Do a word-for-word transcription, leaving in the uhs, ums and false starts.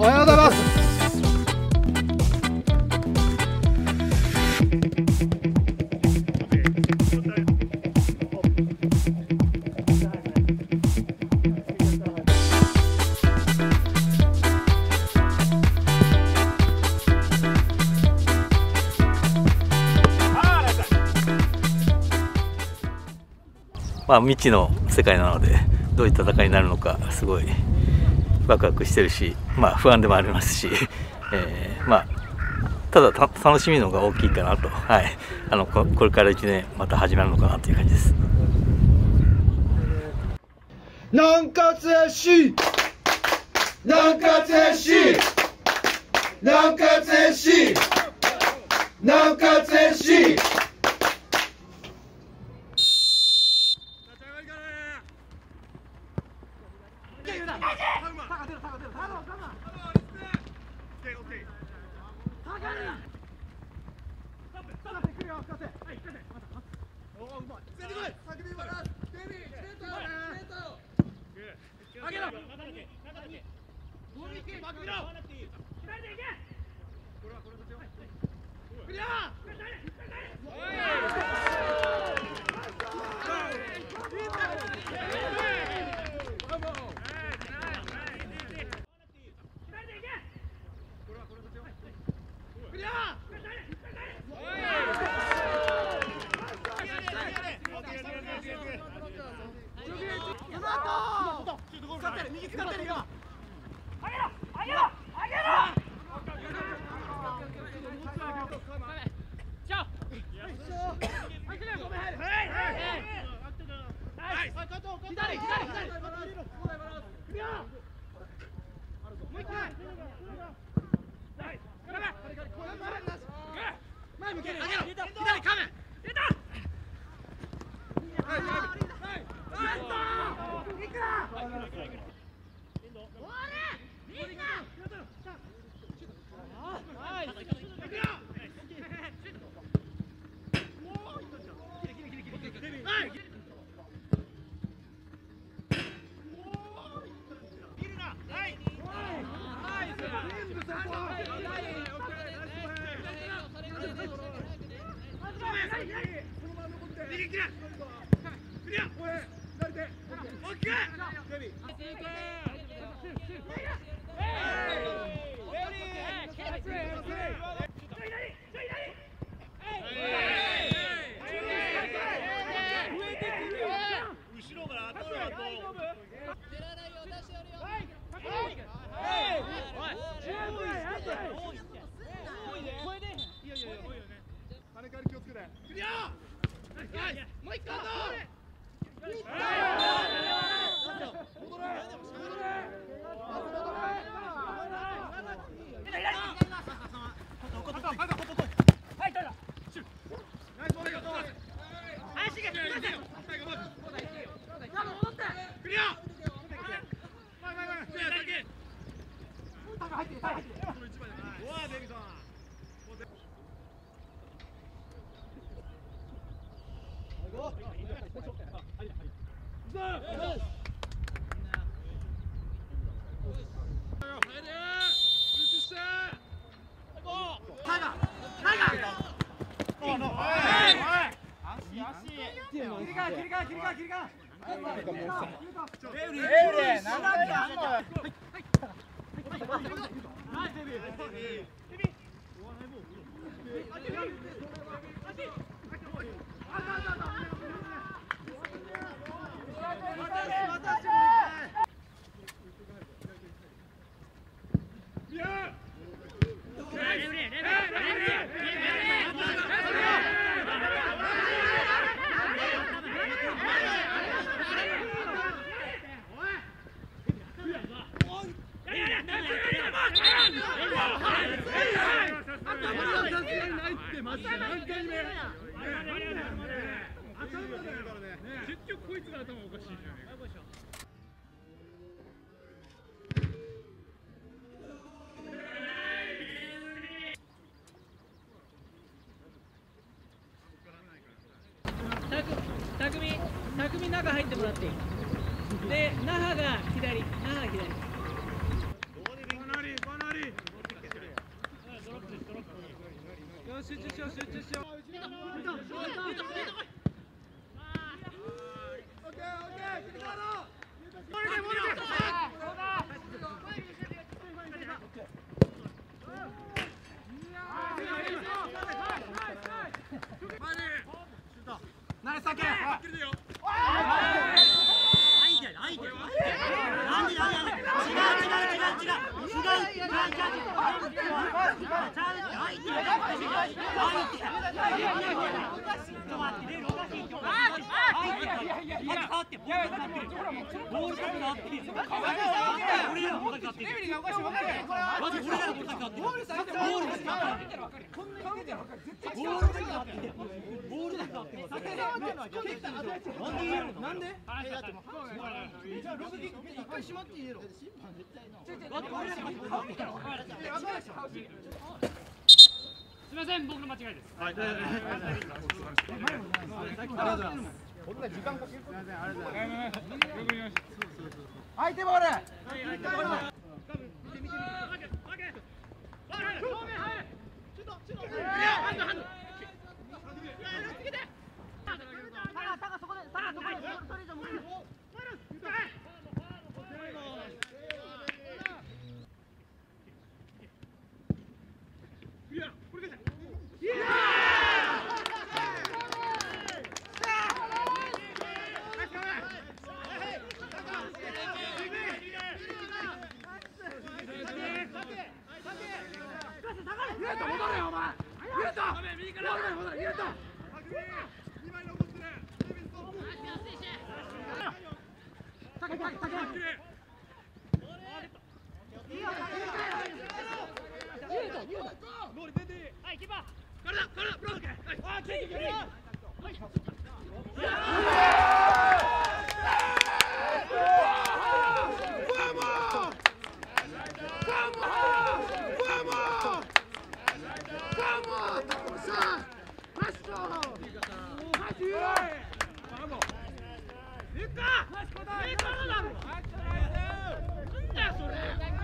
おはようございます。 まあ、未知の世界なのでどういう戦いになるのかすごいワクワクしてるし、まあ、不安でもありますし、えーまあ、ただた楽しみのが大きいかなと、はい、あの こ, これからいちねんまた始まるのかなという感じです。 南葛 エスシー 南葛 エスシー 南葛 エスシー 南葛 エスシー匠、匠中入ってもらっていい。で、那覇が左、那覇左。 ナイスサケ。なんで？じゃあログ一回閉まっていいの？ すみません、僕の間違いです。はい。 こんな時間かける。すみません、ありがとうございます。相手ボール。見て見て見て。 なんだよそれ。